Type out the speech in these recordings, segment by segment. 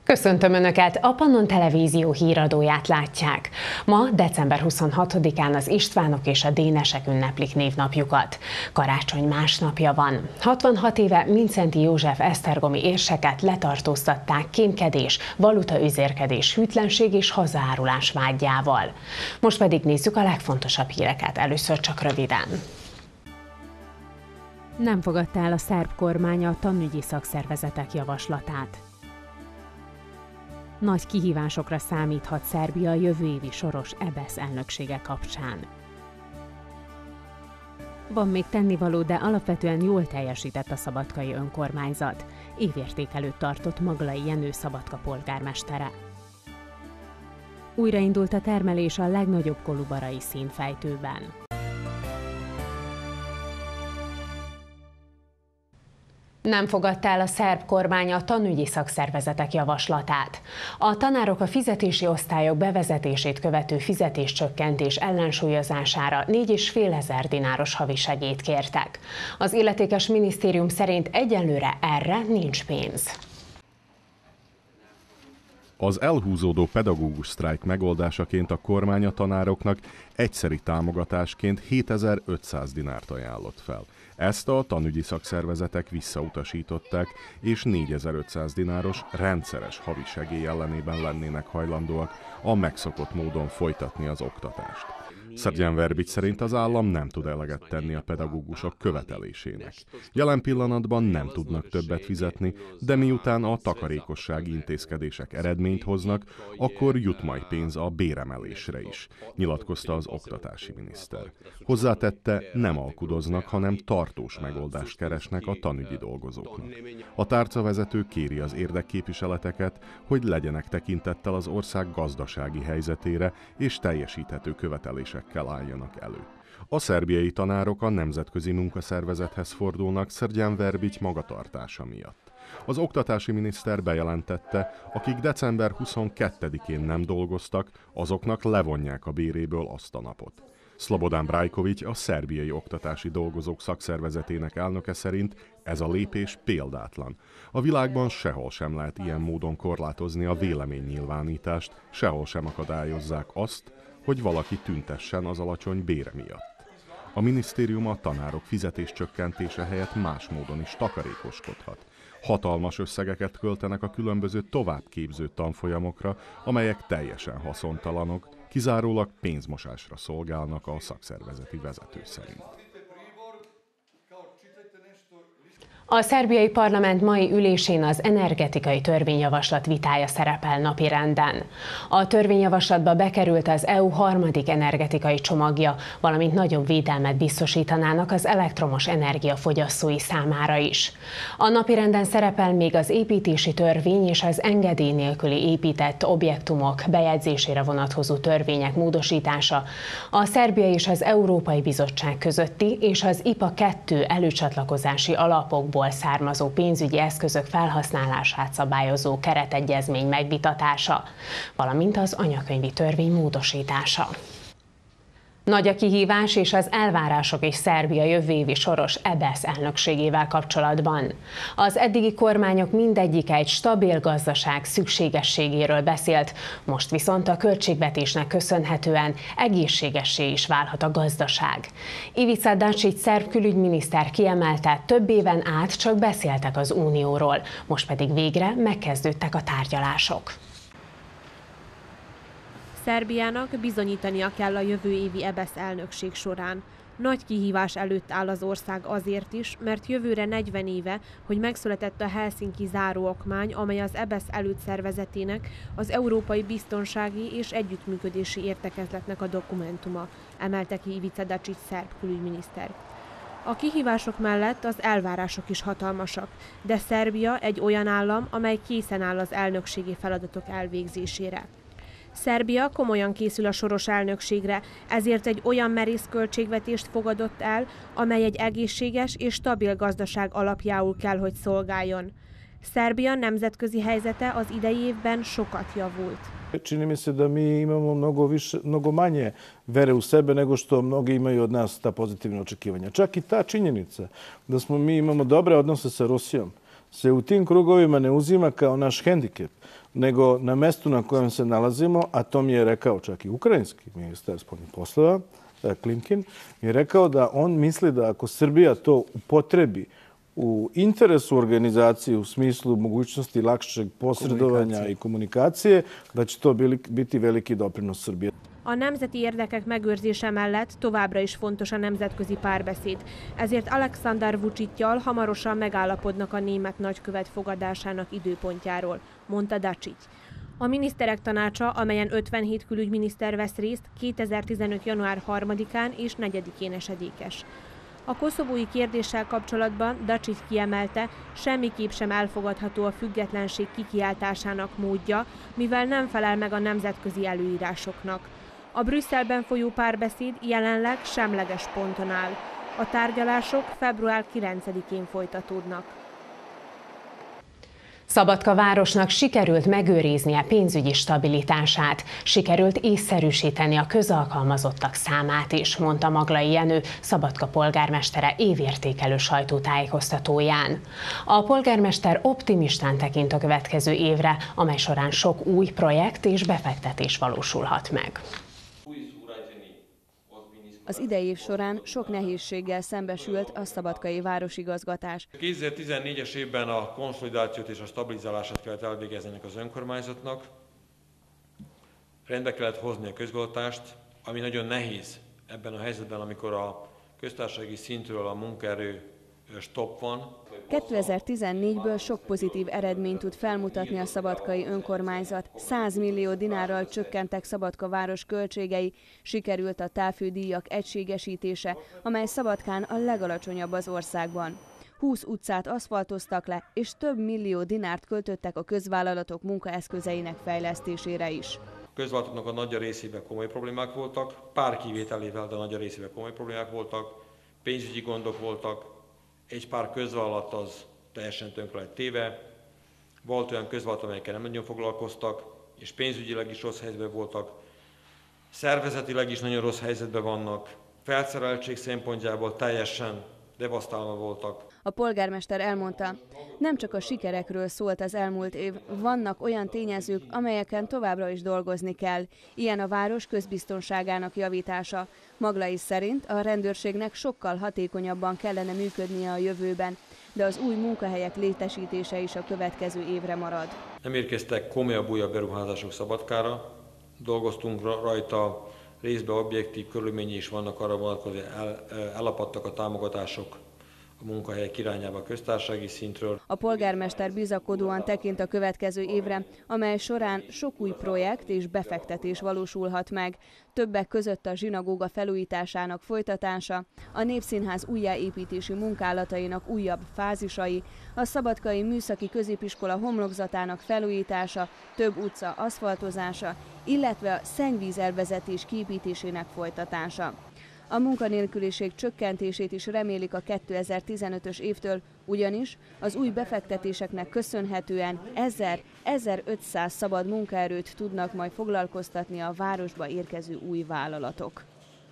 Köszöntöm Önöket! A Pannon Televízió híradóját látják. Ma, december 26-án az Istvánok és a Dénesek ünneplik névnapjukat. Karácsony másnapja van. 66 éve Mindszenty József esztergomi érseket letartóztatták kémkedés, valutaüzérkedés, hűtlenség és hazaárulás vádjával. Most pedig nézzük a legfontosabb híreket, először csak röviden. Nem fogadta el a szerb kormány a tanügyi szakszervezetek javaslatát. Nagy kihívásokra számíthat Szerbia a jövő évi soros EBESZ elnöksége kapcsán. Van még tennivaló, de alapvetően jól teljesített a szabadkai önkormányzat. Évértékelőt tartott Maglai Jenő Szabadka polgármestere. Újraindult a termelés a legnagyobb kolubarai színfejtőben. Nem fogadta el a szerb kormány a tanügyi szakszervezetek javaslatát. A tanárok a fizetési osztályok bevezetését követő fizetéscsökkentés ellensúlyozására 4500 dináros havi segélyt kértek. Az illetékes minisztérium szerint egyelőre erre nincs pénz. Az elhúzódó pedagógus sztrájk megoldásaként a kormány a tanároknak egyszeri támogatásként 7500 dinárt ajánlott fel. Ezt a tanügyi szakszervezetek visszautasították, és 4500 dináros rendszeres havi segély ellenében lennének hajlandóak a megszokott módon folytatni az oktatást. Srdjan Verbic szerint az állam nem tud eleget tenni a pedagógusok követelésének. Jelen pillanatban nem tudnak többet fizetni, de miután a takarékossági intézkedések eredményt hoznak, akkor jut majd pénz a béremelésre is, nyilatkozta az oktatási miniszter. Hozzátette, nem alkudoznak, hanem tartós megoldást keresnek a tanügyi dolgozóknak. A tárcavezető kéri az érdekképviseleteket, hogy legyenek tekintettel az ország gazdasági helyzetére és teljesíthető követelésekkel álljanak elő. A szerbiai tanárok a Nemzetközi Munkaszervezethez fordulnak Srdjan Verbic magatartása miatt. Az oktatási miniszter bejelentette, akik december 22-én nem dolgoztak, azoknak levonják a béréből azt a napot. Slobodan Brajković, a szerbiai oktatási dolgozók szakszervezetének elnöke szerint ez a lépés példátlan. A világban sehol sem lehet ilyen módon korlátozni a véleménynyilvánítást, sehol sem akadályozzák azt, hogy valaki tüntessen az alacsony bére miatt. A minisztérium a tanárok fizetéscsökkentése helyett más módon is takarékoskodhat. Hatalmas összegeket költenek a különböző továbbképző tanfolyamokra, amelyek teljesen haszontalanok, kizárólag pénzmosásra szolgálnak a szakszervezeti vezető szerint. A szerbiai parlament mai ülésén az energetikai törvényjavaslat vitája szerepel napirenden. A törvényjavaslatba bekerült az EU harmadik energetikai csomagja, valamint nagyobb védelmet biztosítanának az elektromos energia fogyasztói számára is. A napirenden szerepel még az építési törvény és az engedély nélküli épített objektumok bejegyzésére vonatkozó törvények módosítása, a Szerbia és az Európai Bizottság közötti és az IPA 2 előcsatlakozási alapokból származó pénzügyi eszközök felhasználását szabályozó keretegyezmény megvitatása, valamint az anyakönyvi törvény módosítása. Nagy a kihívás és az elvárások is Szerbia jövő évi soros EBESZ elnökségével kapcsolatban. Az eddigi kormányok mindegyike egy stabil gazdaság szükségességéről beszélt, most viszont a költségvetésnek köszönhetően egészségessé is válhat a gazdaság. Ivica Dačić szerb külügyminiszter kiemelte, több éven át csak beszéltek az unióról, most pedig végre megkezdődtek a tárgyalások. Szerbiának bizonyítania kell a jövő évi EBESZ elnökség során. Nagy kihívás előtt áll az ország azért is, mert jövőre 40 éve, hogy megszületett a Helsinki záróokmány, amely az EBESZ előszervezetének, az Európai Biztonsági és Együttműködési Értekezletnek a dokumentuma, emelte ki Ivica Dačić szerb külügyminiszter. A kihívások mellett az elvárások is hatalmasak, de Szerbia egy olyan állam, amely készen áll az elnökségi feladatok elvégzésére. Szerbia komolyan készül a soros elnökségre, ezért egy olyan merész költségvetést fogadott el, amely egy egészséges és stabil gazdaság alapjául kell, hogy szolgáljon. Szerbia nemzetközi helyzete az idei évben sokat javult. Čini mi se da mi imamo mnogo manje vere u sebe nego što mnogi imaju od nas ta pozitivna očekivanja. Čak i ta činjenica da mi imamo dobre odnose sa Rusijom, se u tim krugovima ne uzima kao naš hendikep, nego na mestu na kojem se nalazimo, a to mi je rekao čak i ukrajinski ministar spoljnih poslova, Klimkin, mi je rekao da on misli da ako Srbija to upotrebi u interesu organizacije u smislu mogućnosti lakšeg posredovanja i komunikacije, da će to biti veliki doprinos Srbije. A nemzeti érdekek megőrzése mellett továbbra is fontos a nemzetközi párbeszéd. Ezért Alexander Vučićjal hamarosan megállapodnak a német nagykövet fogadásának időpontjáról, mondta Dačić. A miniszterek tanácsa, amelyen 57 külügyminiszter vesz részt, 2015. január 3-án és 4-én esedékes. A koszovói kérdéssel kapcsolatban Dačić kiemelte, semmiképp sem elfogadható a függetlenség kikiáltásának módja, mivel nem felel meg a nemzetközi előírásoknak. A Brüsszelben folyó párbeszéd jelenleg semleges ponton áll. A tárgyalások február 9-én folytatódnak. Szabadka városnak sikerült megőriznie pénzügyi stabilitását, sikerült észszerűsíteni a közalkalmazottak számát is, mondta Maglai Jenő, Szabadka polgármestere évértékelő sajtótájékoztatóján. A polgármester optimistán tekint a következő évre, amely során sok új projekt és befektetés valósulhat meg. Az idei év során sok nehézséggel szembesült a szabadkai városigazgatás. 2014-es évben a konszolidációt és a stabilizálását kellett elvégezniük az önkormányzatnak. Rendbe kellett hozni a közgazdaságot, ami nagyon nehéz ebben a helyzetben, amikor a köztársasági szintről a munkaerő stopp van. 2014-ből sok pozitív eredményt tud felmutatni a szabadkai önkormányzat. 100 millió dinárral csökkentek Szabadka város költségei, sikerült a távfődíjak egységesítése, amely Szabadkán a legalacsonyabb az országban. 20 utcát aszfaltoztak le, és több millió dinárt költöttek a közvállalatok munkaeszközeinek fejlesztésére is. A közvállalatoknak a nagy részében komoly problémák voltak, pár kivételével, de a nagy részében komoly problémák voltak, pénzügyi gondok voltak. Egy pár közvállalat az teljesen tönkre lett téve, volt olyan közvállalat, amelyekkel nem nagyon foglalkoztak, és pénzügyileg is rossz helyzetben voltak, szervezetileg is nagyon rossz helyzetben vannak, felszereltség szempontjából teljesen devasztálva voltak. A polgármester elmondta, nem csak a sikerekről szólt az elmúlt év, vannak olyan tényezők, amelyeken továbbra is dolgozni kell. Ilyen a város közbiztonságának javítása. Maglai szerint a rendőrségnek sokkal hatékonyabban kellene működnie a jövőben, de az új munkahelyek létesítése is a következő évre marad. Nem érkeztek komolyabb újabb beruházások Szabadkára, dolgoztunk rajta, részben objektív körülményei is vannak arra vonatkozóan, elapadtak a támogatások a munkahelyek irányába a köztársasági szintről. A polgármester bizakodóan tekint a következő évre, amely során sok új projekt és befektetés valósulhat meg. Többek között a zsinagóga felújításának folytatása, a Népszínház újjáépítési munkálatainak újabb fázisai, a Szabadkai Műszaki Középiskola homlokzatának felújítása, több utca aszfaltozása, illetve a szennyvízelvezetés kiépítésének folytatása. A munkanélküliség csökkentését is remélik a 2015-ös évtől, ugyanis az új befektetéseknek köszönhetően 1000-1500 szabad munkaerőt tudnak majd foglalkoztatni a városba érkező új vállalatok.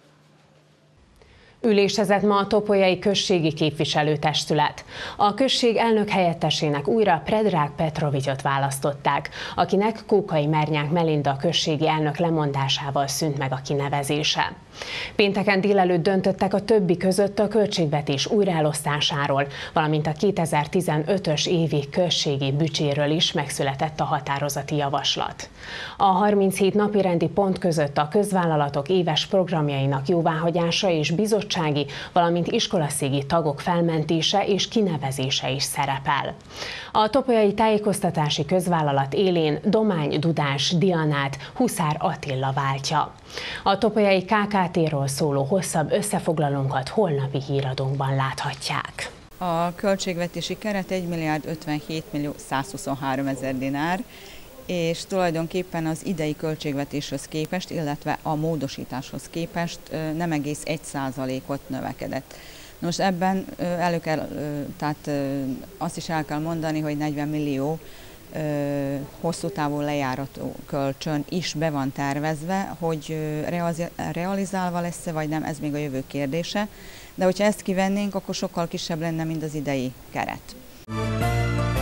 Ülésezett ma a Topolyai Községi Képviselőtestület. A község elnök helyettesének újra Predrag Petrovićot választották, akinek Kókai Mernyák Melinda községi elnök lemondásával szűnt meg a kinevezése. Pénteken délelőtt döntöttek a többi között a költségvetés újraelosztásáról, valamint a 2015-ös évi községi büdzséről is megszületett a határozati javaslat. A 37 napirendi pont között a közvállalatok éves programjainak jóváhagyása és bizottsági, valamint iskolaszégi tagok felmentése és kinevezése is szerepel. A Topolyai Tájékoztatási Közvállalat élén Domány Dudás Dianát Huszár Attila váltja. A Topolyai KKT-ról szóló hosszabb összefoglalónkat holnapi híradónkban láthatják. A költségvetési keret 1.057.123.000 dinár, és tulajdonképpen az idei költségvetéshez képest, illetve a módosításhoz képest nem egész 1%-ot növekedett. Most ebben tehát azt is el kell mondani, hogy 40 millió hosszú távú lejárató kölcsön is be van tervezve, hogy realizálva lesz-e vagy nem, ez még a jövő kérdése, de hogyha ezt kivennénk, akkor sokkal kisebb lenne, mint az idei keret.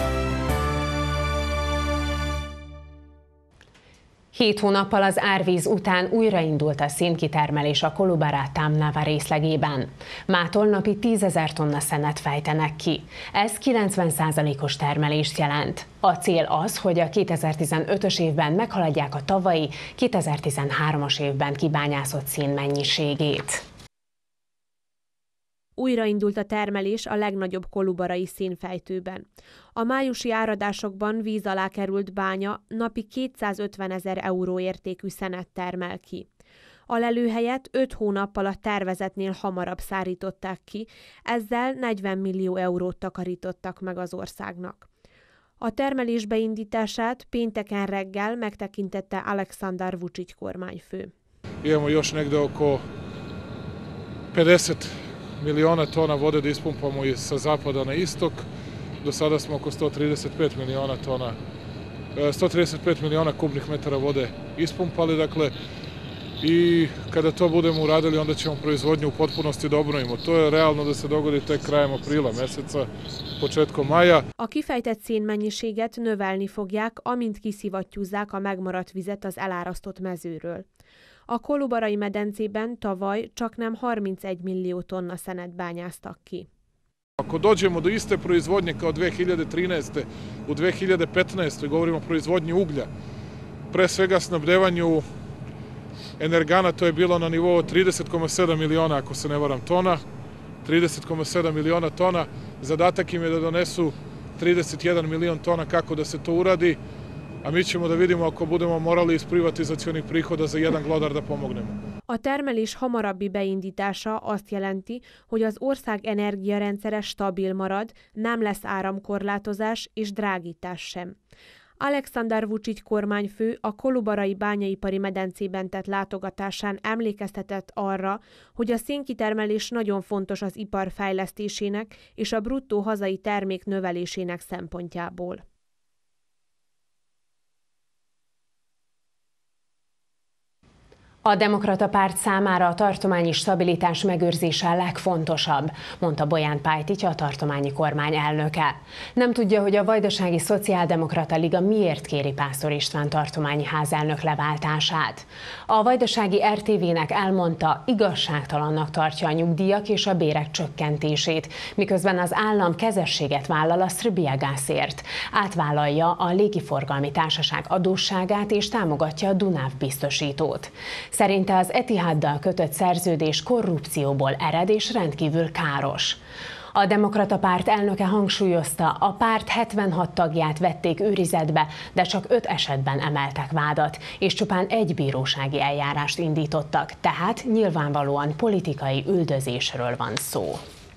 7 hónappal az árvíz után újraindult a szénkitermelés a Kolubara-Tamnava részlegében. Mától napi 10 000 tonna szenet fejtenek ki. Ez 90%-os termelést jelent. A cél az, hogy a 2015-ös évben meghaladják a tavalyi 2013-as évben kibányászott szén mennyiségét. Újraindult a termelés a legnagyobb kolubarai szénfejtőben. A májusi áradásokban víz alá került bánya napi 250 000 euró értékű szenet termel ki. A lelőhelyet 5 hónappal a tervezetnél hamarabb szárították ki, ezzel 40 millió eurót takarítottak meg az országnak. A termelés beindítását pénteken reggel megtekintette Aleksandar Vučić kormányfő. Imamo još negde oko 50 miliona tona vode da ispumpamo sa zapada na istok. Do sada smo oko 135 miliona tona, 135 miliona kubnih metara vode ispumpali, dakle, i kada to budemo uradili, onda ćemo proizvodnju u potpunosti da obnovimo. To je realno da se dogodi tek krajem aprila meseca, početkom maja. A kifejtett szénmennyiséget növelni fogják, amint kiszivattyúzzák a megmaradt vizet az elárasztott mezőről. A kolubarai medencében tavaly csaknem 31 millió tonna szenet bányáztak ki. Ako dođemo do iste proizvodnje kao 2013. u 2015. govorimo o proizvodnji uglja, pre svega snabdevanju energana, to je bilo na nivou 30,7 miliona, ako se ne varam, tona. 30,7 miliona tona. Zadatak im je da donesu 31 milion tona kako da se to uradi, a mi ćemo da vidimo ako budemo morali iz privatizacionih prihoda za jedan glodar da pomognemo. A termelés hamarabbi beindítása azt jelenti, hogy az ország energiarendszere stabil marad, nem lesz áramkorlátozás és drágítás sem. Aleksandar Vučić kormányfő a kolubarai bányaipari medencében tett látogatásán emlékeztetett arra, hogy a szénkitermelés nagyon fontos az ipar fejlesztésének és a bruttó hazai termék növelésének szempontjából. A Demokrata Párt számára a tartományi stabilitás megőrzése a legfontosabb, mondta Bolyán Pajtics, a tartományi kormány elnöke. Nem tudja, hogy a Vajdasági Szociáldemokrata Liga miért kéri Pásztor István tartományi házelnök leváltását. A Vajdasági RTV-nek elmondta, igazságtalannak tartja a nyugdíjak és a bérek csökkentését, miközben az állam kezességet vállal a Srbiagászért. Átvállalja a légiforgalmi társaság adósságát és támogatja a Dunav biztosítót. Szerinte az Etihaddal kötött szerződés korrupcióból ered és rendkívül káros. A Demokrata Párt elnöke hangsúlyozta, a párt 76 tagját vették őrizetbe, de csak 5 esetben emeltek vádat, és csupán egy bírósági eljárást indítottak, tehát nyilvánvalóan politikai üldözésről van szó.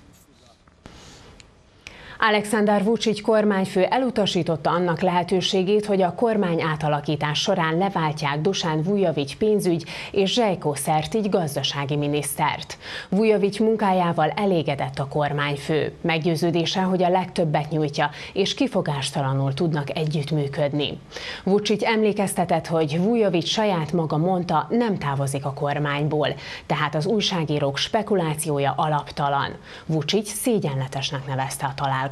Aleksandar Vučić kormányfő elutasította annak lehetőségét, hogy a kormány átalakítás során leváltják Dušan Vujović pénzügy és Željko Sertić gazdasági minisztert. Vujović munkájával elégedett a kormányfő. Meggyőződése, hogy a legtöbbet nyújtja, és kifogástalanul tudnak együttműködni. Vučić emlékeztetett, hogy Vujović saját maga mondta, nem távozik a kormányból, tehát az újságírók spekulációja alaptalan. Vučić szégyenletesnek nevezte a találgatást.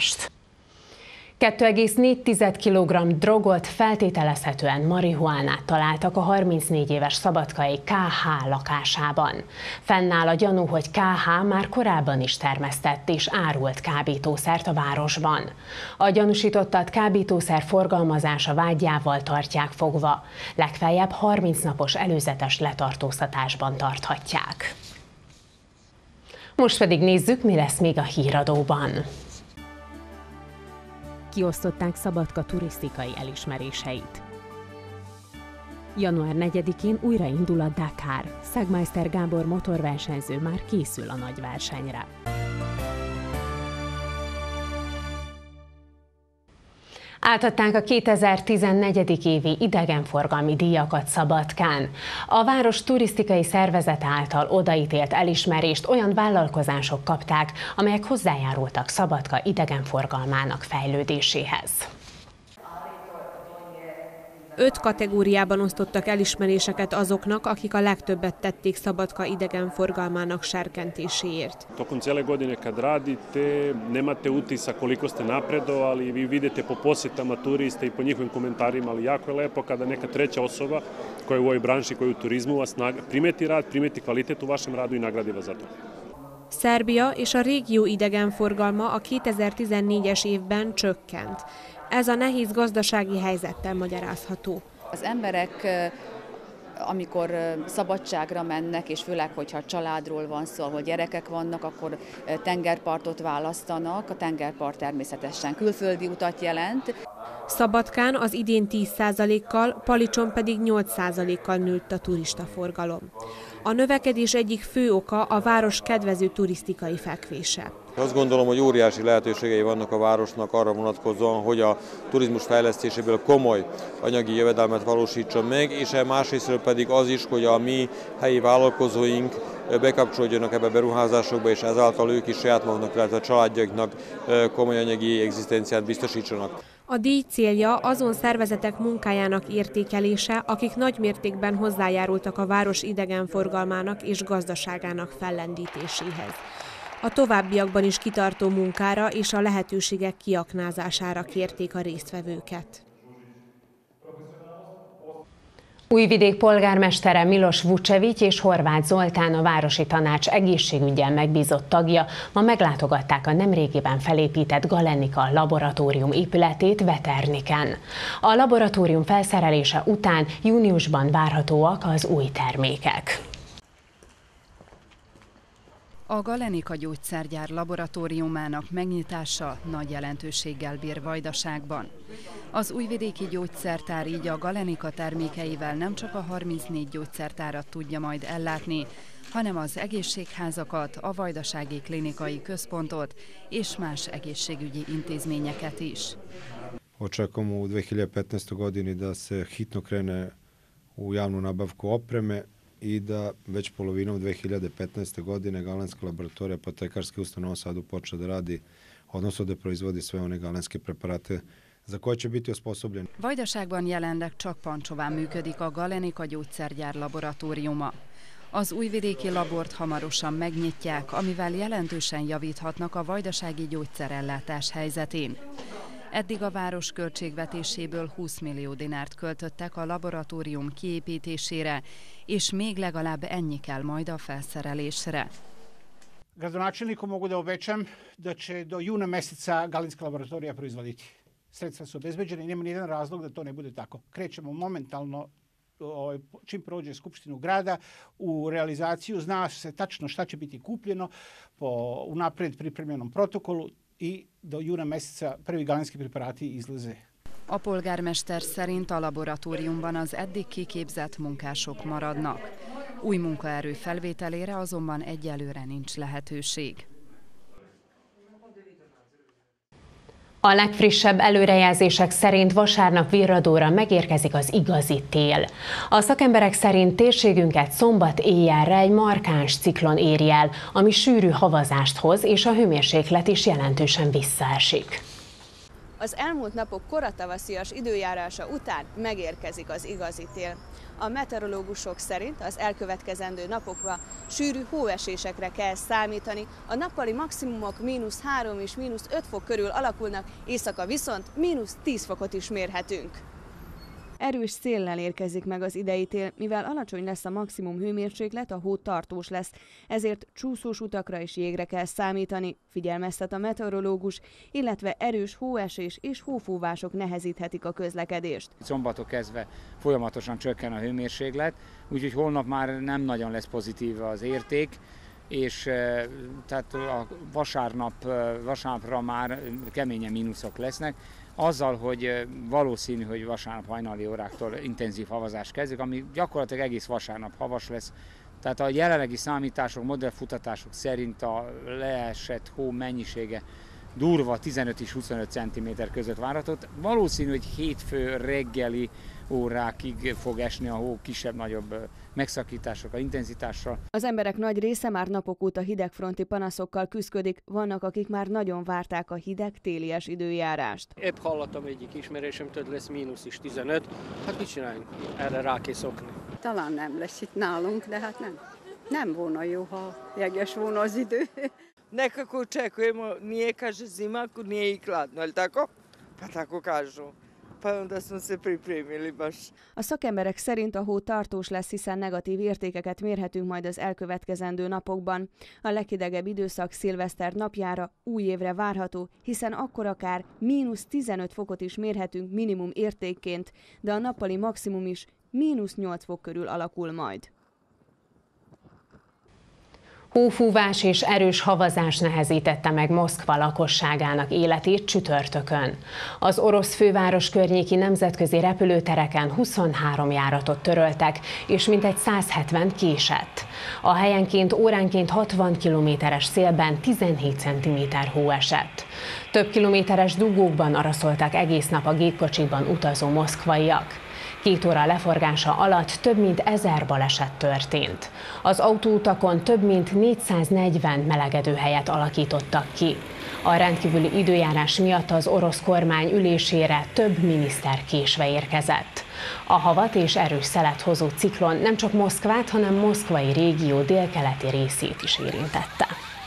2,4 kg drogot, feltételezhetően marihuánát találtak a 34 éves szabadkai KH lakásában. Fennáll a gyanú, hogy KH már korábban is termesztett és árult kábítószert a városban. A gyanúsítottat kábítószer forgalmazása vádjával tartják fogva. Legfeljebb 30 napos előzetes letartóztatásban tarthatják. Most pedig nézzük, mi lesz még a híradóban. Kiosztották Szabadka turisztikai elismeréseit. Január 4-én újraindul a Dakar. Szegmeister Gábor motorversenyző már készül a nagy versenyre. Átadták a 2014. évi idegenforgalmi díjakat Szabadkán. A város turisztikai szervezete által odaítélt elismerést olyan vállalkozások kapták, amelyek hozzájárultak Szabadka idegenforgalmának fejlődéséhez. 5 kategóriában osztottak elismeréseket azoknak, akik a legtöbbet tették Szabadka idegenforgalmának serkentéséért. Tokom cijele godine kad radite, nemate utisak koliko ste napredovali, vi vidite po posjetama turista i po njihovim komentarima, ali jako je lepo kada neka treća osoba koja je u ovoj branši, koja je u turizmu, vas primeti rad, primeti kvalitet u vašem radu i nagradi vas za to. Szerbia és a régió idegenforgalma a 2014-es évben csökkent. Ez a nehéz gazdasági helyzettel magyarázható. Az emberek, amikor szabadságra mennek, és főleg, hogyha családról van szó, ahol gyerekek vannak, akkor tengerpartot választanak. A tengerpart természetesen külföldi utat jelent. Szabadkán az idén 10%-kal, Palicson pedig 8%-kal nőtt a turistaforgalom. A növekedés egyik fő oka a város kedvező turisztikai fekvése. Azt gondolom, hogy óriási lehetőségei vannak a városnak arra vonatkozóan, hogy a turizmus fejlesztéséből komoly anyagi jövedelmet valósítson meg, és másrésztről pedig az is, hogy a mi helyi vállalkozóink bekapcsolódjanak ebbe beruházásokba, és ezáltal ők is saját maguknak, illetve a családjaiknak komoly anyagi egzisztenciát biztosítsanak. A díj célja azon szervezetek munkájának értékelése, akik nagymértékben hozzájárultak a város idegenforgalmának és gazdaságának fellendítéséhez. A továbbiakban is kitartó munkára és a lehetőségek kiaknázására kérték a résztvevőket. Újvidék polgármestere Milos Vucevic és Horváth Zoltán, a Városi Tanács egészségügyen megbízott tagja ma meglátogatták a nemrégiben felépített Galenika laboratórium épületét Veterniken. A laboratórium felszerelése után júniusban várhatóak az új termékek. A Galenika gyógyszergyár laboratóriumának megnyitása nagy jelentőséggel bír Vajdaságban. Az újvidéki gyógyszertár így a Galenika termékeivel nem csak a 34 gyógyszertárat tudja majd ellátni, hanem az egészségházakat, a Vajdasági Klinikai Központot és más egészségügyi intézményeket is. Očekujemo u 2015. godini da se hitno krene u javnu nabavku opreme i da već polovinom 2015. godine Galenska laboratorija Apotekarske u Novom Sadu počne da radi, odnosno da proizvodi sve one galenske preparate za koje će biti osposobljeni. Vajdaságban jelenleg csak Pancsován működik a Galenika gyógyszergyár laboratóriuma. Az újvidéki labort hamarosan megnyitják, amivel jelentősen javíthatnak a vajdasági gyógyszerellátás helyzetén. Eddig a város költségvetéséből 20 millió dinárt költöttek a laboratórium kiépítésére, és még legalább ennyi kell majd a felszerelésre. Gradonačelniku mogu da obećam da će do juna meseca Galenska laboratorija proizvoditi. Sredstva su obezbeđena i nema nijedan razlog da to ne bude tako. Krećemo momentalno, čim prođe Skupštinu grada, u realizaciju. Zna se tačno šta će biti kupljeno po unaprijed pripremljenom protokolu i do juna meseca prvi galenski preparati izlaze. A polgármester szerint a laboratóriumban az eddig kiképzett munkások maradnak. Új munkaerő felvételére azonban egyelőre nincs lehetőség. A legfrissebb előrejelzések szerint vasárnap virradóra megérkezik az igazi tél. A szakemberek szerint térségünket szombat éjjelre egy markáns ciklon éri el, ami sűrű havazást hoz, és a hőmérséklet is jelentősen visszaesik. Az elmúlt napok koratavaszias időjárása után megérkezik az igazi tél. A meteorológusok szerint az elkövetkezendő napokban sűrű hóesésekre kell számítani, a nappali maximumok -3 és -5 fok körül alakulnak, éjszaka viszont -10 fokot is mérhetünk. Erős széllel érkezik meg az idei tél, mivel alacsony lesz a maximum hőmérséklet, a hó tartós lesz, ezért csúszós utakra és jégre kell számítani, figyelmeztet a meteorológus, illetve erős hóesés és hófúvások nehezíthetik a közlekedést. Szombattól kezdve folyamatosan csökken a hőmérséklet, úgyhogy holnap már nem nagyon lesz pozitív az érték, és tehát a vasárnapra már keményen mínuszok lesznek. Azzal, hogy valószínű, hogy vasárnap hajnali óráktól intenzív havazás kezdik, ami gyakorlatilag egész vasárnap havas lesz. Tehát a jelenlegi számítások, modellfutatások szerint a leesett hó mennyisége durva 15 és 25 cm között várható. Valószínű, hogy hétfő reggeli órákig fog esni a hó kisebb-nagyobb megszakításokkal, intenzitással. Az emberek nagy része már napok óta hidegfronti panaszokkal küszködik, vannak, akik már nagyon várták a hideg télies időjárást. Épp hallottam egyik ismerősömtől, lesz mínusz is 15, hát mit csináljunk? Erre rá kell szokni. Talán nem lesz itt nálunk, de hát nem. Nem volna jó, ha jeges volna az idő. Nekako očekujemo, nije kaže zima, ako nije i hladno, ali tako? Pa tako kažu. Pa onda smo se pripremili baš. A szakemberek szerint a hó tartós lesz, hiszen negatív értékeket mérhetünk majd az elkövetkezendő napokban. A leghidegebb időszak szilveszter napjára, új évre várható, hiszen akkor akár mínusz 15 fokot is mérhetünk minimum értékként, de a nappali maximum is mínusz 8 fok körül alakul majd. Hófúvás és erős havazás nehezítette meg Moszkva lakosságának életét csütörtökön. Az orosz főváros környéki nemzetközi repülőtereken 23 járatot töröltek, és mintegy 170 késett. A helyenként óránként 60 km-es szélben 17 cm hó esett. Több kilométeres dugókban araszoltak egész nap a gépkocsikban utazó moszkvaiak. 2 óra leforgása alatt több mint 1000 baleset történt. Az autóutakon több mint 440 melegedőhelyet alakítottak ki. A rendkívüli időjárás miatt az orosz kormány ülésére több miniszter késve érkezett. A havat és erős szelet hozó ciklon nem csak Moszkvát, hanem moszkvai régió délkeleti részét is érintette.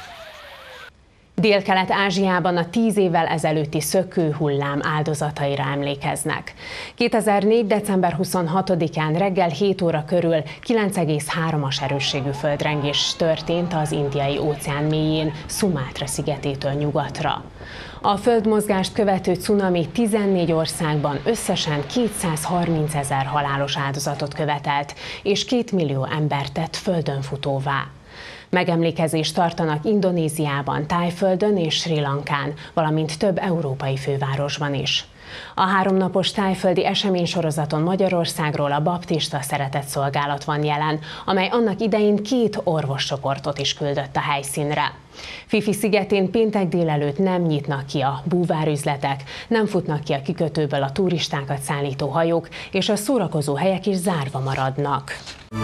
Délkelet-Ázsiában a 10 évvel ezelőtti szökőhullám áldozataira emlékeznek. 2004. december 26-án reggel 7 óra körül 9,3-as erősségű földrengés történt az Indiai óceán mélyén, Szumátra szigetétől nyugatra. A földmozgást követő cunami 14 országban összesen 230 000 halálos áldozatot követelt, és 2 millió embert tett földönfutóvá. Megemlékezést tartanak Indonéziában, Tájföldön és Srí Lankán, valamint több európai fővárosban is. A 3 napos tájföldi eseménysorozaton Magyarországról a baptista szeretetszolgálat van jelen, amely annak idején 2 orvoscsoportot is küldött a helyszínre. Fifi szigetén péntek délelőtt nem nyitnak ki a búvárüzletek, nem futnak ki a kikötőből a turistákat szállító hajók, és a szórakozó helyek is zárva maradnak.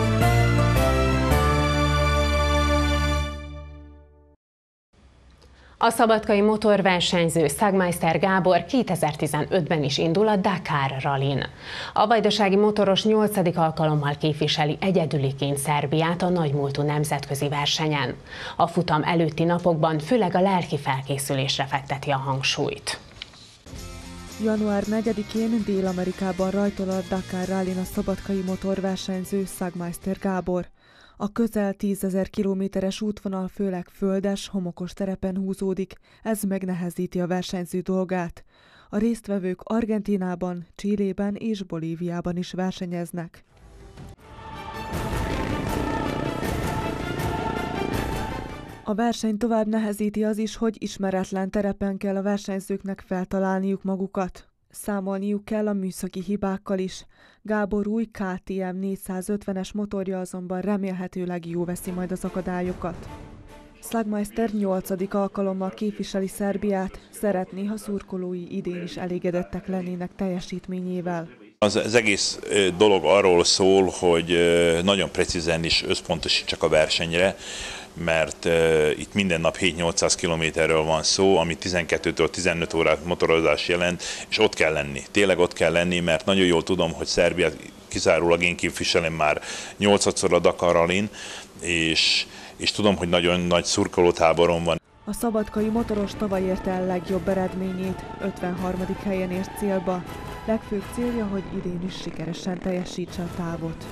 A szabadkai motorversenyző Szagmeister Gábor 2015-ben is indul a Dakar Rallyn. A vajdasági motoros 8. alkalommal képviseli egyedüliként Szerbiát a nagymúltú nemzetközi versenyen. A futam előtti napokban főleg a lelki felkészülésre fekteti a hangsúlyt. Január 4-én Dél-Amerikában rajtol a Dakar Rallyn a szabadkai motorversenyző Szagmeister Gábor. A közel 10 000 kilométeres útvonal főleg földes, homokos terepen húzódik, ez megnehezíti a versenyző dolgát. A résztvevők Argentínában, Chilében és Bolíviában is versenyeznek. A verseny tovább nehezíti az is, hogy ismeretlen terepen kell a versenyzőknek feltalálniuk magukat. Számolniuk kell a műszaki hibákkal is. Gábor új KTM 450-es motorja azonban remélhetőleg jó veszi majd az akadályokat. Szagmeister 8. alkalommal képviseli Szerbiát, szeretné, ha szurkolói idén is elégedettek lennének teljesítményével. Az egész dolog arról szól, hogy nagyon precízen is összpontosítsak a versenyre, mert itt minden nap 7-800 kilométerről van szó, ami 12-től 15 órás motorozás jelent, és ott kell lenni. Tényleg ott kell lenni, mert nagyon jól tudom, hogy Szerbiát kizárólag én képviselem már 8-szor a Dakar Rallyn, és tudom, hogy nagyon nagy szurkolótáborom van. A szabadkai motoros tavaly érte el legjobb eredményét, 53. helyen ért célba. Legfőbb célja, hogy idén is sikeresen teljesítse a távot.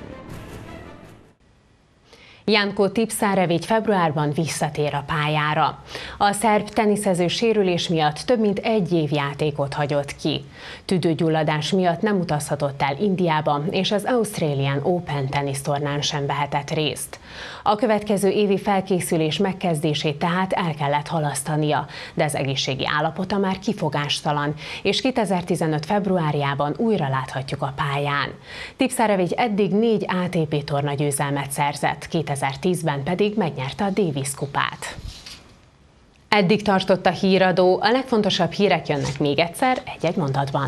Janko Tipsarevic februárban visszatér a pályára. A szerb teniszező sérülés miatt több mint 1 év játékot hagyott ki. Tüdőgyulladás miatt nem utazhatott el Indiába, és az Australian Open tenisztornán sem vehetett részt. A következő évi felkészülés megkezdését tehát el kellett halasztania, de az egészségi állapota már kifogástalan, és 2015. februárjában újra láthatjuk a pályán. Tipsarevic eddig 4 ATP tornagyőzelmet szerzett, 2010-ben pedig megnyerte a Davis kupát. Eddig tartott a híradó, a legfontosabb hírek jönnek még egyszer, egy-egy mondatban.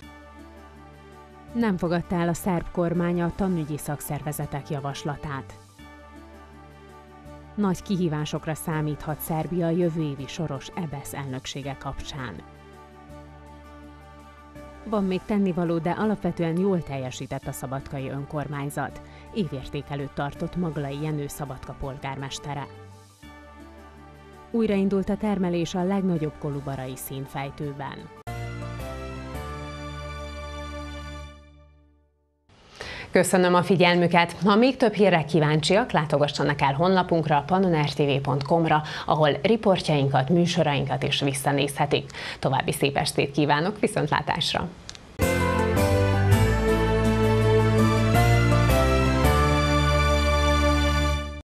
Nem fogadta el a szerb kormány a tanügyi szakszervezetek javaslatát. Nagy kihívásokra számíthat Szerbia jövő évi soros EBESZ elnöksége kapcsán. Van még tennivaló, de alapvetően jól teljesített a szabadkai önkormányzat. Évértékelőt tartott Maglai Jenő Szabadka polgármestere. Újraindult a termelés a legnagyobb kolubarai színfejtőben. Köszönöm a figyelmüket! Ha még több hírre kíváncsiak, látogassanak el honlapunkra, panonrtv.com-ra, ahol riportjainkat, műsorainkat is visszanézhetik. További szép estét kívánok, viszontlátásra!